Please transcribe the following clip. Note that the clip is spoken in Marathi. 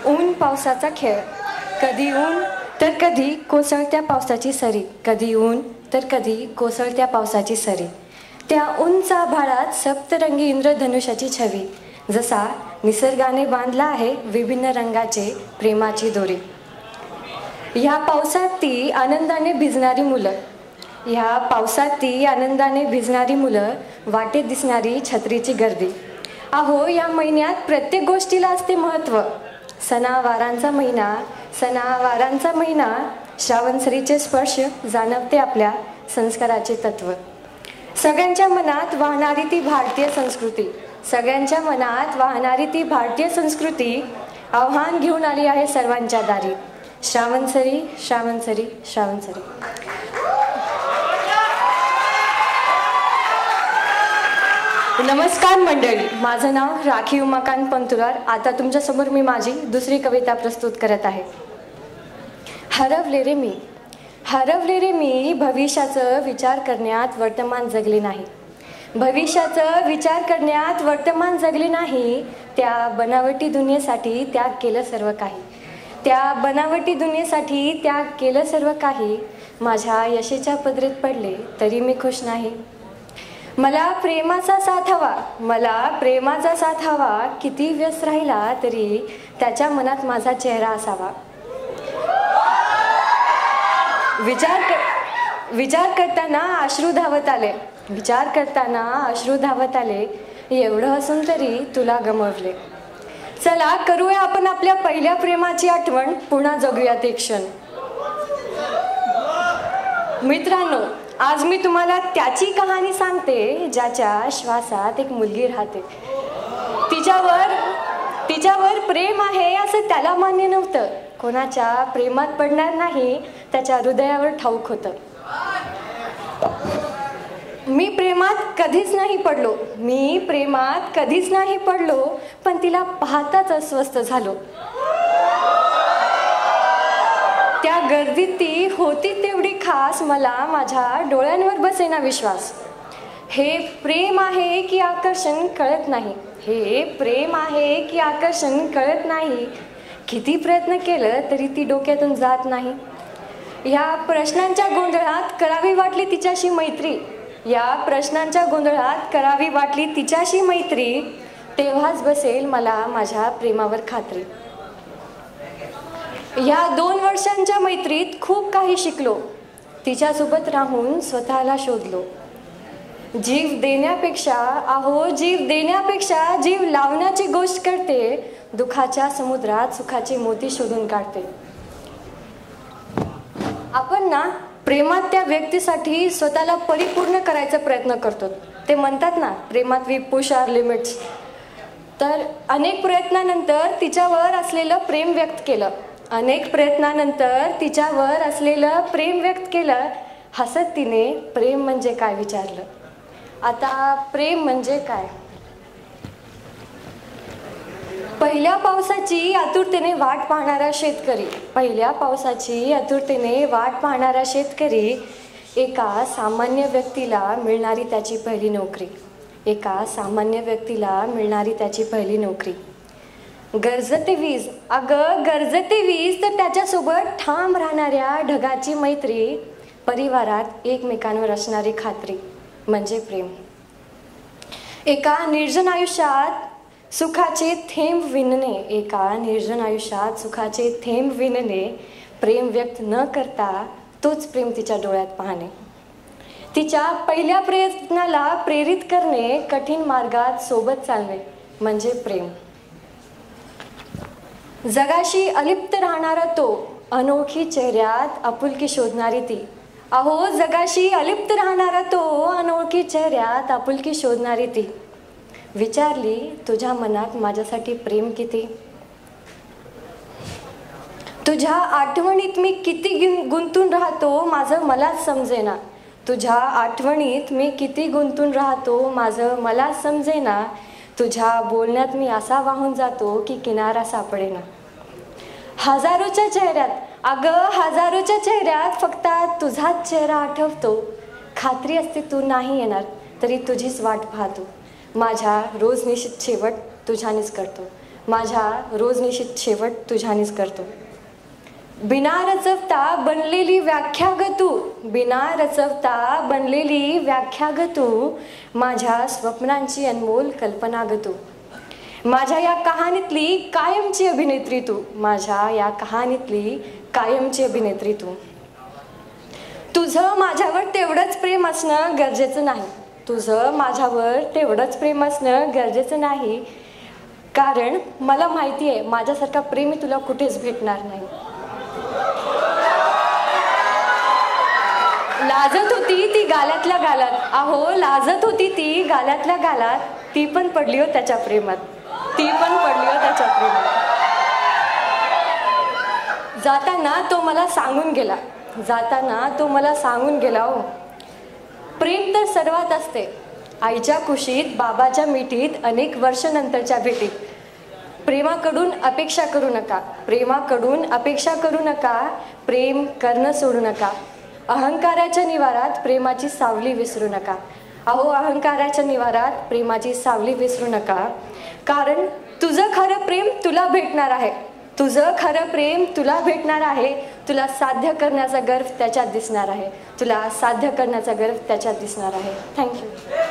ऊन पावसाचा खेळ, कधी ऊन तर कधी कोसळत्या पावसाची सरी, कधी ऊन तर कधी कोसळत्या पावसाची सरी. त्या उंच आभाळात सप्तरंगी इंद्रधनुष्याची छवी, जसा निसर्गाने बांधला आहे विभिन्न रंगाचे प्रेमाची दोरी. ह्या पावसात ती आनंदाने भिजणारी मुलं, ह्या पावसात ती आनंदाने भिजणारी मुलं, वाटेत दिसणारी छत्रीची गर्दी. अहो, या महिन्यात प्रत्येक गोष्टीला असते महत्त्व. सणावारांचा महिना, सणावारांचा महिना, श्रावणसरीचे स्पर्श जाणवते आपल्या संस्काराचे तत्व. सगळ्यांच्या मनात वाहणारी ती भारतीय संस्कृती, सगळ्यांच्या मनात वाहणारी ती भारतीय संस्कृती आव्हान घेऊन आली आहे सर्वांच्या दारी. श्रावणसरी, श्रावणसरी, श्रावणसरी. नमस्कार मंडळी, माझं नाव राखी उमाकांत पंतुरार. आता तुमच्यासमोर मी माझी दुसरी कविता प्रस्तुत करत आहे. हरवले रे मी, हरवले रे मी, भविष्याचं विचार करण्यात वर्तमान जगले नाही, भविष्याचं विचार करण्यात वर्तमान जगले नाही. त्या बनावटी दुनियेसाठी त्याग केलं सर्व काही, त्या बनावटी दुनियेसाठी त्याग केलं सर्व काही. माझ्या यशाच्या पदरीत पडले तरी मी खुश नाही. मला प्रेमाचा साथ हवा, मला प्रेमाचा साथ हवा, किती व्यस्त राहिला तरी त्याच्या मनात माझा चेहरा असावा. विचार करताना अश्रू धावत आले, विचार करताना अश्रू धावत आले, एवढं असून तरी तुला गमावले. चला करूया आपण आपल्या पहिल्या प्रेमाची आठवण, पुन्हा जगूया ते क्षण. मित्रांनो, आज मी तुम्हाला त्याची कहाणी सांगते ज्याच्या श्वासात एक मुलगी राहते. तिच्यावर प्रेम आहे असं त्याला मान्य नव्हतं. कोणाच्या प्रेमात पडणार नाही त्याच्या हृदयावर ठाऊक होतं. मी प्रेमात कधीच नाही पडलो, मी प्रेमात कधीच नाही पडलो, पण तिला पाहताच अस्वस्थ झालो. त्या गर्दीत ती होती तेवढी खास, मला माझ्या डोळ्यांवर बसेना विश्वास. हे प्रेम आहे की आकर्षण कळत नाही, हे प्रेम आहे की आकर्षण कळत नाही. किती प्रयत्न केलं तरी ती डोक्यातून जात नाही. या प्रश्नांच्या गोंधळात करावी वाटली तिच्याशी मैत्री, या प्रश्नांच्या गोंधळात करावी वाटली तिच्याशी मैत्री. तेव्हाच बसेल मला माझ्या प्रेमावर खात्री. या 2 वर्षांच्या मैत्रीत खूप काही शिकलो, तिच्यासोबत राहून स्वतःला शोधलो. जीव देण्यापेक्षा, अहो जीव देण्यापेक्षा जीव लावण्याची गोष्ट करते, दुःखाच्या समुद्रात सुखाचे मोती शोधून काढते. आपण ना प्रेमात त्या व्यक्तीसाठी स्वतःला परिपूर्ण करायचा प्रयत्न करतो. ते म्हणतात ना, प्रेमात वी पुश आवर लिमिट्स. तर अनेक प्रयत्नानंतर तिच्यावर असलेलं प्रेम व्यक्त केलं, अनेक प्रयत्नानंतर तिच्यावर असलेलं प्रेम व्यक्त केलं. हसत तिने प्रेम म्हणजे काय विचारलं. आता प्रेम म्हणजे काय? पहिल्या पावसाची आतुरतेने वाट पाहणारा शेतकरी, पहिल्या पावसाची आतुरतेने वाट पाहणारा शेतकरी, एका सामान्य व्यक्तीला मिळणारी त्याची पहिली नोकरी, एका सामान्य व्यक्तीला मिळणारी त्याची पहिली नोकरी. गरजते वीज, अगं गरजते वीज, तर त्याच्यासोबत ठाम राहणाऱ्या ढगाची मैत्री, परिवारात एकमेकांवर असणारी खात्री म्हणजे प्रेम. एका निर्जन आयुष्यात सुखाचे थेंब विणणे, एका निर्जन आयुष्यात सुखाचे थेंब विणणे, प्रेम व्यक्त न करता तोच प्रेम तिच्या डोळ्यात पाहणे, तिच्या पहिल्या प्रयत्नाला प्रेरित करणे, कठीण मार्गात सोबत चालणे म्हणजे प्रेम. जगाशी अलिप्त राहणारा तो, अनोळखी चेहऱ्यात आपुलकी शोधणारी ती. अहो, जगाशी अलिप्त राहणारा तो, अनोळखी चेहऱ्यात आपुलकी शोधणारी ती. विचारली तुझ्या मनात माझ्यासाठी प्रेम किती, तुझ्या आठवणीत मी किती गुंतून राहतो माझं मलाच समजेना, तुझ्या आठवणीत मी किती गुंतून राहतो माझं मला समजेना. तुझ्या बोलण्यात मी असा वाहून जातो की किनारा सापडेना. हजारोच्या चेहऱ्यात, अगं हजारोच्या चेहऱ्यात फक्त तुझाच चेहरा आठवतो. खात्री असते तू नाही येणार तरी तुझीच वाट पाहतो. माझ्या रोज निश्चित शेवट तुझ्यानेच करतो, माझ्या रोजनिशीत शेवट तुझ्यानेच करतो. बिना रचवता बनलेली व्याख्या ग तू, बिना रचवता बनलेली व्याख्या ग तू, माझ्या स्वप्नांची अनमोल कल्पना ग तू, माझ्या या कहाणीतली कायमची अभिनेत्री तू, माझ्या या कहाणीतली कायमची अभिनेत्री तू. तुझं माझ्यावर तेवढंच प्रेम असणं गरजेचं नाही, तुझं माझ्यावर तेवढंच प्रेम असणं गरजेचं नाही, कारण मला माहिती आहे माझ्यासारखा प्रेमी तुला कुठेच भेटणार नाही. लाजत होती ती गालातल्या गालात, अहो लाजत होती ती गालातल्या गालात, ती पण पडली हो त्याच्या प्रेमात, ती पण पडली हो त्याच्या प्रेमात. जाताना तो मला सांगून गेला, जाताना तो मला सांगून गेला हो, प्रेम तर सर्वात असते, आईच्या कुशीत बाबाच्या मिठीत अनेक वर्षानंतरच्या भेटीत. प्रेमाकडून अपेक्षा करू नका, प्रेमाकडून अपेक्षा करू नका, प्रेम करणं सोडू नका. अहंकाराच्या निवारात प्रेमाची सावली विसरू नका, अहो अहंकाराच्या निवारात प्रेमाची सावली विसरू नका, कारण तुझं खरं प्रेम तुला भेटणार आहे, तुझं खरं प्रेम तुला भेटणार आहे. तुला साध्य करण्याचा गर्व त्याच्यात दिसणार आहे, तुला साध्य करण्याचा गर्व त्याच्यात दिसणार आहे. थँक्यू.